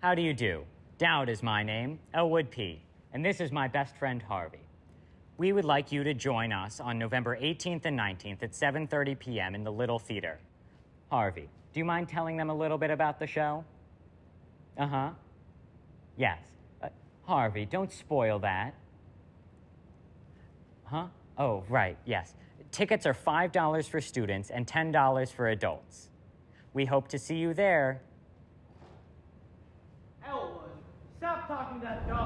How do you do? Dowd is my name, Elwood P., and this is my best friend, Harvey. We would like you to join us on November 18th and 19th at 7:30 p.m. in the Little Theater. Harvey, do you mind telling them a little bit about the show? Uh-huh. Yes. Harvey, don't spoil that. Huh? Oh, right, yes. Tickets are $5 for students and $10 for adults. We hope to see you there. Elwood, stop talking to that dog.